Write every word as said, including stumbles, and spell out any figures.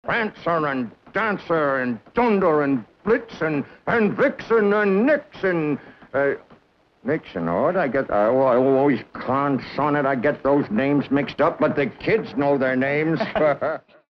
Prancer and Dancer and Dunder and Blitzen and Vixen and Nixon. Uh, Nixon, oh, I get, I, I always con son it, I get those names mixed up, but the kids know their names.